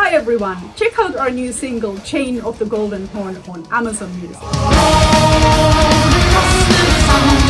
Hi everyone, check out our new single Chain of the Golden Horn on Amazon Music.